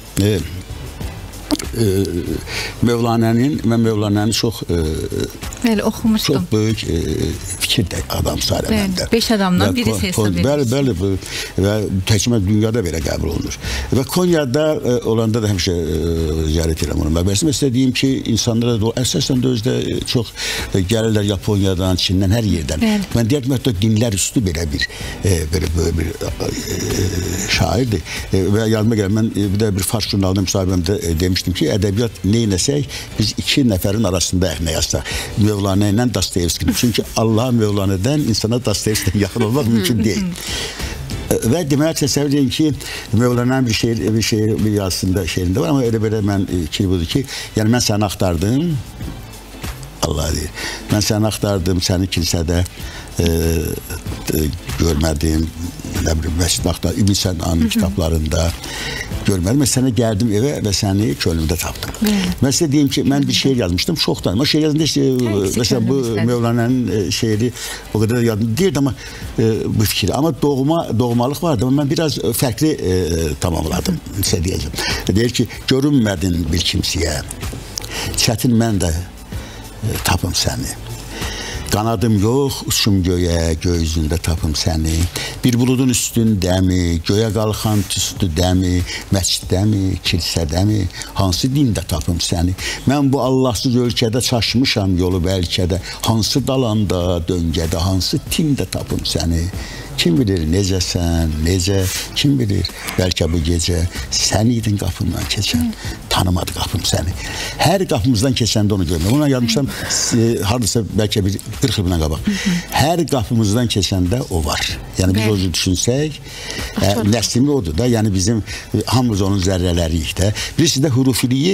mən Mevlana'nın çox oxumuşdum. Çox böyük fikir adam sayılan. 5 adamdan birisi hesab edir. Bəli, və təkmə dünyada belə qəbul olunur. Və Konya'da olanda da həmişə ziyarət edirəm onu. Bəs istədiyim ki, insanlara da əsasən də özdə çox gəlirlər Yaponiyadan, Çindən, hər yerdən. Mən deyərdim, hətta dinlər üstü belə bir şairdir. Və yardıma gələm, mən bir də bir Fars jurnalında müsahibəmdə demişdim ki, ədəbiyyat neynəsək, biz 2 nəfərin arasında əhnə yazsaq. Mevlana ilə Dostoyevski'dir. Çünki Allah Mevlana'dan insana Dostoyevski'dən yaxın olmaq mümkün deyil. Və deməli təsəvvür edin ki, Mevlana'nın bir yazısında şeirində var, amma elə belə mən fikir budur ki, yəni mən səni axtardım, Allah deyir, mən səni axtardım, səni kilsədə görmədim, nə bilim, məscid axtardım, İbn Səna'nın kitablarında görmədim. Mən sənə gəldim evə və səni könlümdə tapdım. Mən sizə deyim ki, mən bir şeir yazmışdım, çoxdan. O şeir yazında, məsələn, bu Mevlana'nın şeiri o qədər yadım deyirdi, amma bu fikri. Amma doğmalıq vardı, amma mən biraz fərqli tamamladım, sizə deyəcəm. Deyir ki, görünmədin bir kimsəyə, çətin mən də tapım səni. Qanadım yox, uçum göyə, göy üzündə tapım səni. Bir buludun üstündəmi, göyə qalxan tüstü dəmi, məsciddəmi, kilsədəmi, hansı dində tapım səni. Mən bu Allahsız ölkədə çaşmışam yolu bəlkə də, hansı dalanda, döngədə, hansı tində tapım səni. Kim bilir necəsən, necə, kim bilir, bəlkə bu gecə sən idin qapımdan keçən, tanımadı qapım səni. Hər qapımızdan keçəndə onu görməm. Ona yazmışam, hardasa bəlkə bir 40 il bundan qabaq. Hər qapımızdan keçəndə o var. Yəni biz o cür düşünsək, nəslimi odur da, yəni bizim hamımız onun zərrələriyik də. Bilirsiniz də hurufiliyi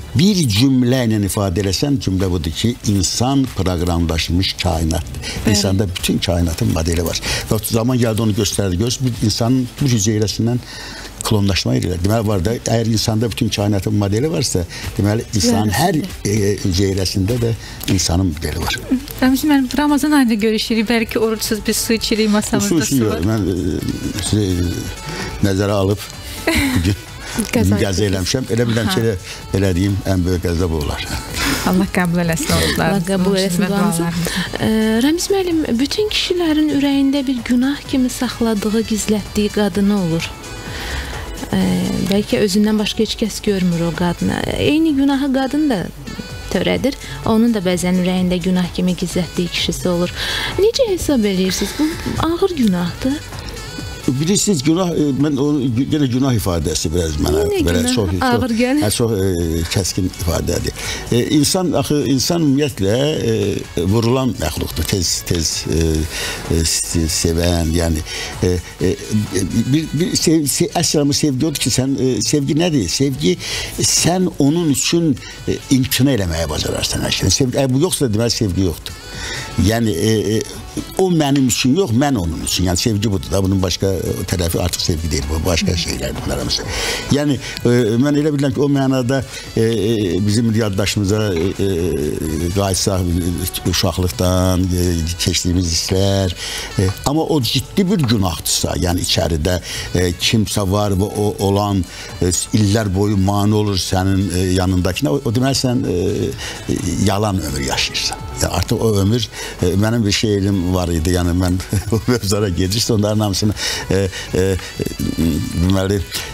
bir cümlə ilə ifadə eləsən, cümlə budur ki, insan proqramlaşmış kainatdır. İnsanda bütün kainatın modeli var. Və zaman gəldi onu göstərdi. İnsanın bu hüceyrəsindən klonlaşma edirlər. Deməli var da, əgər insanda bütün kainatın modeli varsa, deməli insanın hər hüceyrəsində də insanın modeli var. Ramiz müəllim, Ramazan ayında görüşürük. Bəlkə oruçsuz bir su içirik, masamızda su var. Mən sizi nəzərə alıb bugün qəzə eləmişəm. Elə biləm ki, elə deyim, ən böyük qəzə bu olar. Allah qəbul eləsin oruçlarınızı. Allah qəbul eləsin duanızı. Ramiz müəllim, bütün kişilərin ürəyində bir günah kimi saxladığı, gizlətdiyi qadını olur. Bəlkə özündən başqa heç kəs görmür o qadını. Eyni günahı qadın da törədir. Onun da bəzən ürəyində günah kimi gizlətdiyi kişisi olur. Necə hesab edirsiniz? Bu ağır günahdır. Bilirsiniz, günah, mən onu yenə günah ifadəsi biraz mənə belə çox kəskin ifadədir. İnsan ümumiyyətlə vurulan məxluqdur, tez sevən, yəni əsl sevgi odur ki, sevgi nədir? Sevgi, sən onun üçün imtina eləməyə bacararsan hər şey. Əgər bu yoxsa, deməli sevgi yoxdur. Yəni o mənim üçün yox, mən onun üçün. Yəni sevgi budur da, bunun başqa tərəfi artıq sevgi deyil, bu başqa şeylərdir bunlar hamısı. Yəni mən elə bilirəm ki, o mənada bizim yaddaşımıza qayıtsaq uşaqlıqdan keçdiyimiz hisslər, amma o ciddi bir günahdırsa, yəni içəridə kimsə var və o olan illər boyu mane olur sənin yanındakına, o deməli sən yalan ömür yaşayırsan. Yəni artıq o ömür, mənim bir şeirim var idi, yəni mən o mövzulara gedirsə, onların hamısını deməli,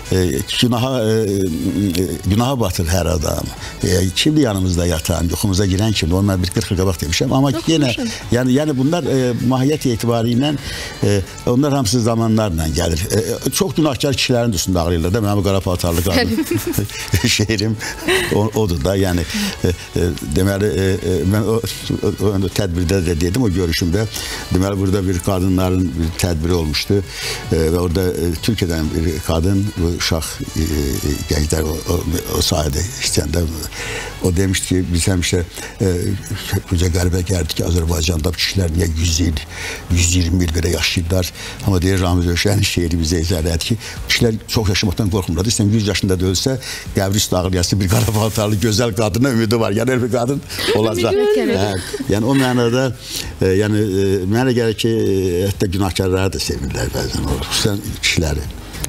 günaha batır hər adam. Kimdir yanımızda yatan, yoxumuza girən kimdir, onu mən bir 40 il qabaq demişəm, amma yenə, yəni bunlar mahiyyət etibarı ilə, onlar hamısı zamanlarla gəlir. Çox günahkar kişilərin də üstündə ağlayırlar da, mənim qara paltarlı qadın şeirim odur da, yəni deməli, mən o tədbirdə də dedim, o görüşümdə, deməli, burada bir qadınların bir tədbiri olmuşdu və orada Türkiyədən bir qadın, bu uşaq gənclər o sahədə işləyəndə, o demişdi ki, biz həmişə bizə qəribə gəldi ki, Azərbaycanda kişilər niyə 100 il, 120 il belə yaşayırlar, amma deyir Ramiz Öşənin şeiri bizə izah edir ki, kişilər çox yaşamaqdan qorxmurlar. Sən 100 yaşında da ölsə, qəbri üstə ağlayası bir qara paltarlı gözəl qadına ümidi var. Yəni bir qadın olacaq. Yəni o mənada, yəni mənə gəlir ki, hətta günahkarları da sevirlər bəzən, xüsusən kişiləri.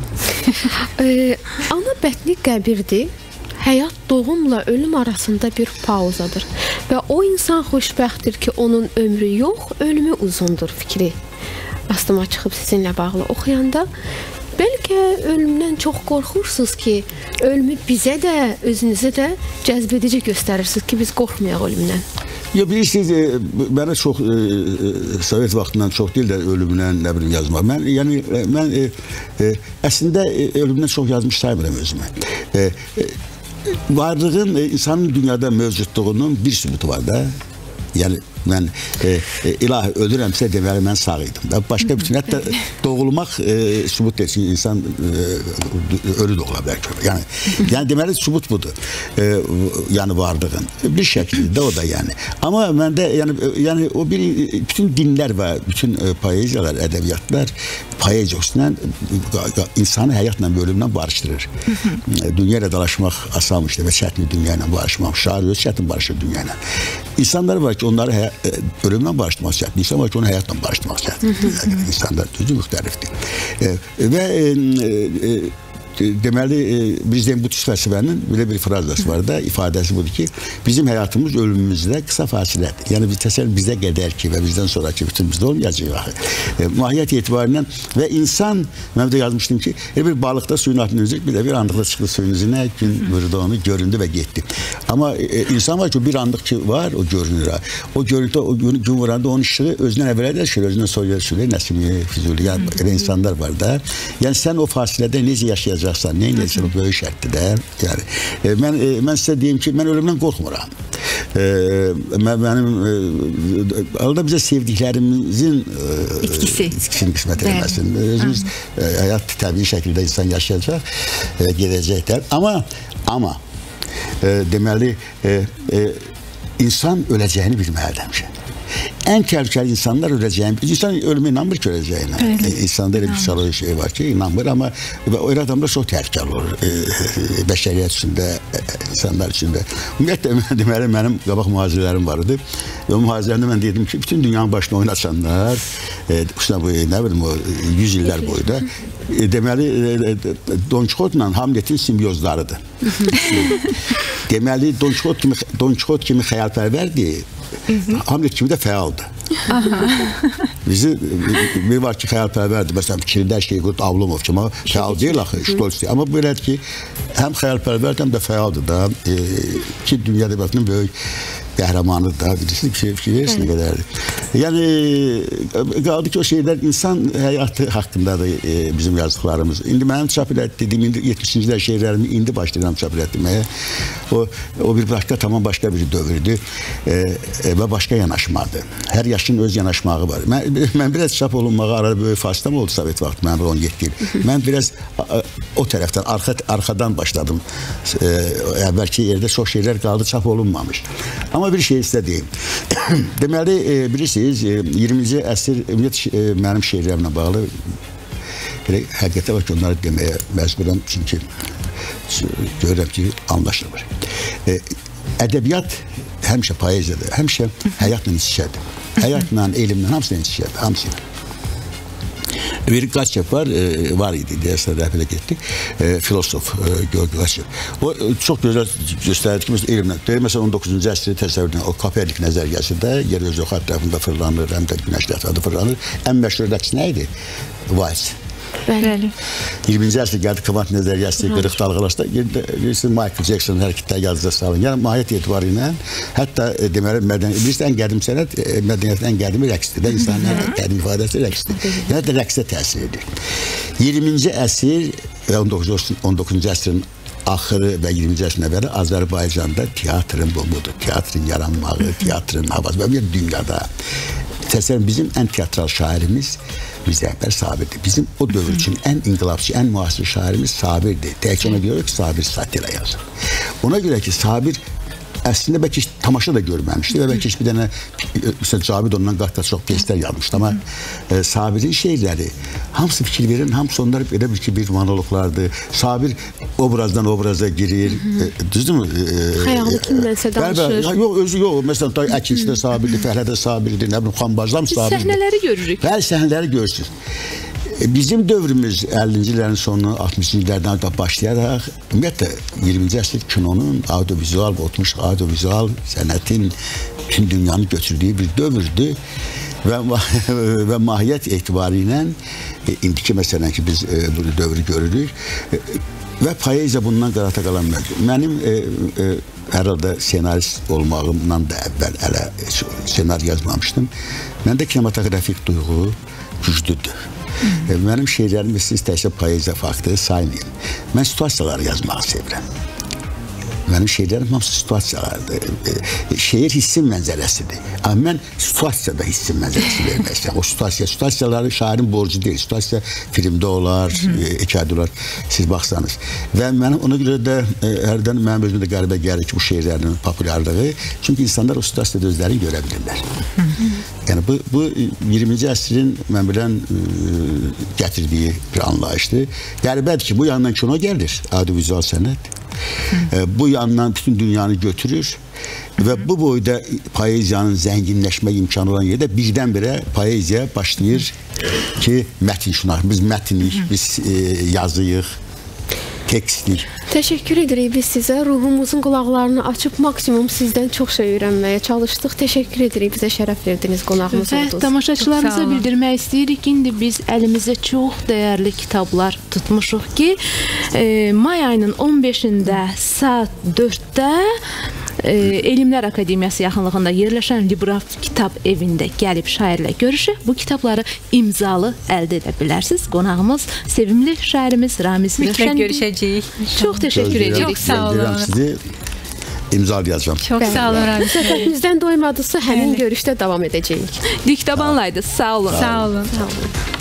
Ana bətni qəbirdir. Həyat doğumla ölüm arasında bir pauzadır və o insan xoşbəxtdir ki, onun ömrü yox, ölümü uzundur fikri. Astıma çıxıb sizinlə bağlı oxuyanda, bəlkə ölümdən çox qorxursunuz ki, ölümü bizə də, özünüzə də cəzb edici göstərirsiniz ki, biz qorxmayaq ölümdən. Ya bilirsiniz, mənə çox Sovet vaxtından çox deyil də ölümdən nə bilim yazmaq. Mən əslində ölümdən çox yazmış saymıram özümə. Varlığın, insanın dünyada mövcudluğunun bir sübutu var da. Yəni mən ilahi ölürəmsə deməli mən sağ idim. Başqa bütün, hətta doğulmaq sübut etsin, insan ölü doğula bilər. Yəni deməli sübut budur. Yəni varlığın. Bir şəkildə o da yəni. Amma məndə yəni o bir bütün dinlər və bütün poeziyalar, ədəbiyyatlar poeziyasıyla insanı həyatla və ölümlə barışdırır. Dünya ilə dalaşmaq asanmışdır və çətin dünya ilə barışmaq. Şair öz çətin barışır dünya ilə. İnsanlar var ki, onları ölümlə barışdırmaq çətin. İnsan var ki, onu həyatla barışdırmaq çətin. İnsanlar düzü müxtəlifdir. Və deməli, bizim Budist fəlsəfənin belə bir frazası var da, ifadəsi budur ki, bizim həyatımız ölümümüzlə qısa fasilədir. Yəni bizə qədər ki və bizdən sonraki bütün bizdə olmayacaq. Mahiyyət etibarilə və insan, mən də yazmışdım ki, bir balıqda suyun altında üzür, bir də bir anlıqda çıxdı suyun üzünə, gün vurdu onu, göründü və getdi. Amma insan var ki, bir anlıq ki var, o görünür. O görüntü, o gün vuranda onun işığı özündən əvvələ də şöyle, özündən soyuyor, Nəsimi, Füzuli, yəni insanlar var da. Yəni sən o fasilədə necə yaşayacaqsan, nə eləyəcəksən, o böyük şərtdir də. Yəni, mən sizə deyim ki, mən ölümdən qorxmuram. Arada bizə sevdiklərimizin itkisini qismət eləməsin. Özümüz həyat təbii şəkildə insan yaşayacaq, gedəcəklər. Amma deməli, insan öləcəyini bilməlidir həmişə. Ən təhlükəli insanlar öləcəyini, insan ölümə inanmır ki, öləcəyinə. İnsanda elə bir şey var ki, inanmır, amma öyle adamlar çox təhlükəli olur. Bəşəriyyət üçündə, insanlar üçündə. Ümumiyyətlə, deməli, mənim qabaq mühazirələrim var idi. Və mühazirələrində mən dedim ki, bütün dünyanın başına oynaçanlar, nə bilim, 100 illər boyda, deməli, Don Quixote'la Hamlet'in simbiozlarıdır. Deməli, Don Quixote kimi xəyalpərvərdir, Hamlet kimi də fəaldır. Bizi bir var ki, xəyalpərvərdir. Məsələn, fikrində şey qurd Avlomov kimi fəal deyil axı, Stolz deyil. Amma belədir ki, həm xəyalpərvərdir, həm də fəaldır da. Ki, dünya debatının böyük qəhrəmanıdır da. Bilirsiniz, fikir verirsin nə qədərdir. Yəni, qaldı ki, o şeylər insan həyatı haqqındadır bizim yazdıqlarımız. İndi mənim çap etdiyim 70-ci şeylərimi indi başlayıram çap etməyə. O bir başqa, tamam başqa bir dövrdür və başqa yanaşmadır. Hər yaşın öz yanaşmağı var. Mən biraz çap olunmağa arada böyük fasiləmi oldu Sovet vaxtı, mən 17 il. Mən biraz o tərəfdən, arxadan başladım. Əvvəlki yerdə çox şeylər qaldı, çap olunmamış. Amma bir şey istədiyim. Deməli, bilirsiniz, 20-ci əsr mənim şeirlərimlə bağlı həqiqətə var ki, onları deməyə məcburam, çünki görürəm ki, anlaşılmır. Ədəbiyyat həmişə poeziyadır, həmişə həyatla iç-içədir. Həyatla, elmlə, hamısıyla iç-içədir, hamısıyla. Bir Qaçev var idi, deyəsən rəhbərlə getdik, filosof Georgi Qaçev. O çox gözəl göstərir ki, elmlə, məsələn 19-cu əsri təsəvvür edin, o Kopernik nəzəriyyəsində yer özü ətrafında fırlanır, həm də günəş ətrafında fırlanır. Ən məşhur rəqs nə idi? Vals. Bəli. 20-ci əsr gəldi, kvant nəzəriyyəsi, qırıq dalğalaşda, Michael Jackson hərəkətlər yazıda salın. Yəni, mahiyyət etibarı ilə, hətta deməli, bilirsə, ən qədim sənət, mədəniyyətin ən qədimi rəqsdir də, insanın qədim ifadəsi rəqsdir. Yəni, də rəqsə təsir edir. 20-ci əsr və 19-cu əsrin axırı və 20-ci əsrin əvvəli Azərbaycanda teatrın bomudur, teatrın yaranmağı, teatrın havası və bir dünyada. Təsəvvürün, bizim ən teatral şairimiz Rəhbər Sabirdir. Bizim o dövr üçün ən inqilabçı, ən müasir şairimiz Sabirdir. Tək ona görə ki, Sabir satira yazır. Ona görə ki, Sabir əslində bəlkə tamaşa da görməmişdi və bəlkə bir dənə Cavid ondan qat çox pyeslər yazmışdı. Amma Sabirin şeyləri hamısı fikir verin, hamısı onlar elə bir monoloqlardır. Sabir obrazdan obraza girir. Düzdürmü? Xəyalı kimdənsə danışır. Yox, özü yox. Məsələn, Əkinçi də Sabirdir, Fəhlə də Sabirdir, nə bilim, Xambazlam Sabirdir. Səhnələri görürük. Bəli, səhnələri görürsünüz. Bizim dövrümüz 50-ci illərin sonu, 60-cı illərdən başlayaraq, ümumiyyətlə 20-ci əsr kinonun audiovizual, otmuş audiovizual sənətin bütün dünyanı götürdüyü bir dövrdür və mahiyyət etibarı ilə indiki məsələn ki, biz bu dövrü görürük və poeziya bundan qarata qalan mövcud. Mənim hər halda senarist olmağımdan da əvvəl hələ senari yazmamışdım. Məndə kinematografik duyğu güclüdür. Mənim şeirlərim siz təkcə poeziya faktı saymayın. Mən situasiyaları yazmağı sevirəm. Mənim şeirlərim hamısı situasiyalardır. Şeir hissin mənzərəsidir. Amma mən situasiyada hissin mənzərəsi vermək istəyəm. O situasiyaları şairin borcu deyil. Situasiya filmdə olar, hekayədə olar. Siz baxsanız. Və mənim ona görə də hərdən mənim özümdə qəribə gəlir ki, bu şeirlərin populyarlığı. Çünki insanlar o situasiyada özlərini görə bilirlər. Yəni bu 20-ci əsrin mən bilən gətirdiyi bir anlayışdır. Qəribədir ki, bu yandan kino gəlir, audiovizual sənət. Bu yandan bütün dünyanı götürür və bu boyda poeziyanın zənginləşmə imkanı olan yerdə birdən-birə poeziya başlayır ki, mətin şunaq. Biz mətinlik, biz yazıyıq, tekstlik. Təşəkkür edirik biz sizə. Ruhumuzun qulaqlarını açıb maksimum sizdən çox şey öyrənməyə çalışdıq. Təşəkkür edirik, bizə şərəf verdiniz, qonağımız oldunuz. Tamaşaçılarımıza bildirmək istəyirik ki, indi biz əlimizdə çox dəyərli kitablar tutmuşuq ki, may ayının 15-də saat 4-də Elmlər Akademiyası yaxınlığında yerləşən Libraf kitab evində gəlib şairlə görüşə bu kitabları imzalı əldə edə bilərsiniz. Qonağımız sevimli şairimiz Ramiz Rövşən. Mütləq görüşəcəyik. Çox təşəkkür edirik. Çox sağ olun. Sizi imzalayacağım. Çox sağ olun Ramiz. Söhbətimizdən doymadısa həmin görüşdə davam edəcəyik. Diktabanlaydı. Sağ olun. Sağ olun.